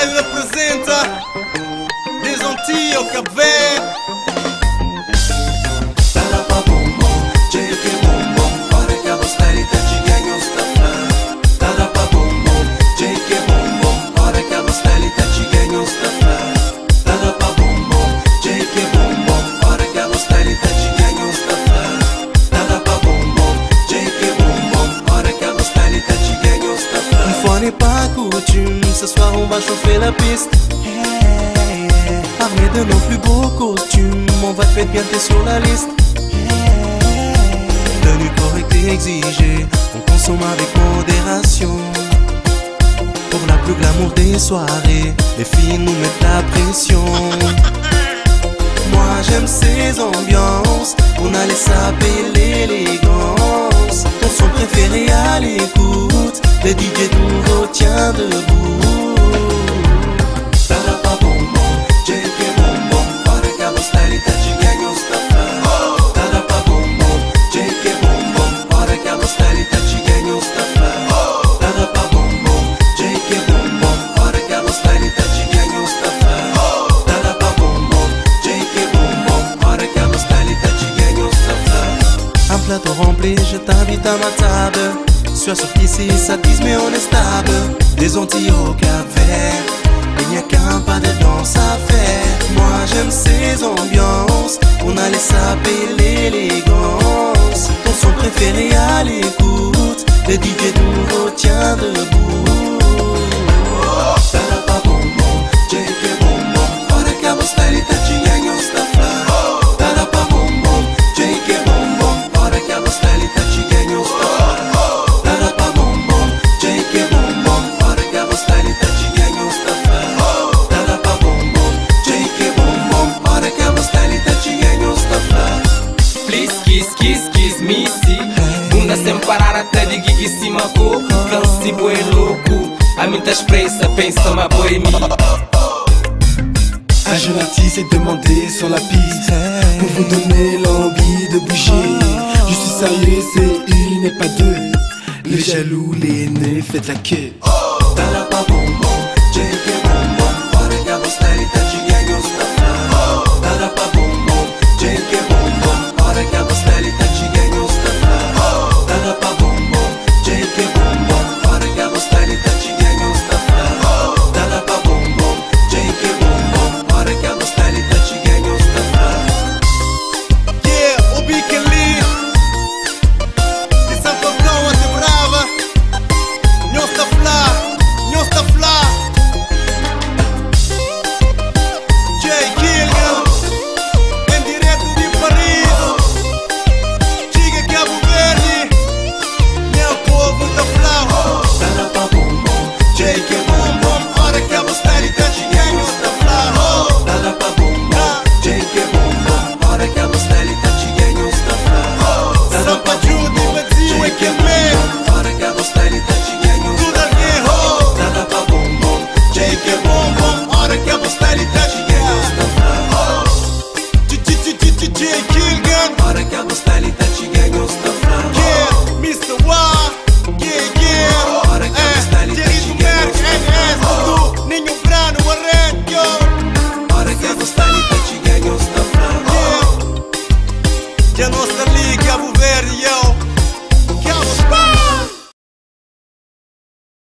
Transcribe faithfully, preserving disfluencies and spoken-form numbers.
Style representa des Antilles au Cap Vert. N'est pas coutume, ce soir on va chauffer la piste. Yeah, yeah. Armé de nos plus beaux costumes, on va te faire bien t'es sur la liste. Yeah. Tenue correcte et exigée, on consomme avec modération. Pour la plus glamour des soirées, les filles nous mettent la pression. Moi j'aime ces ambiances, on a laissé appeler l'élégance. Ton son préféré à l'écoute, les D J nous retient debout. Un plateau rempli, je t'invite à ma table. Sois sûr qu'ici ça dise mais on est stable. Des Antilles au Cap Vert, il n'y a qu'un pas de danse à faire. Moi j'aime ces ambiances, on a laissé appeler l'élégance. Ton son préféré à l'écoute, les D J nous retient debout. Bunda sem parar até de gigi se macou. Canse boi louco, a minha expressa pensa ma bohemie. Un jeune artiste est demandé sur la piste pour vous donner l'envie de bouger. Je suis sérieux, c'est une et pas deux. Les jaloux, les nez, faites la queue. Que a nossa liga, Cabo Verde, yo.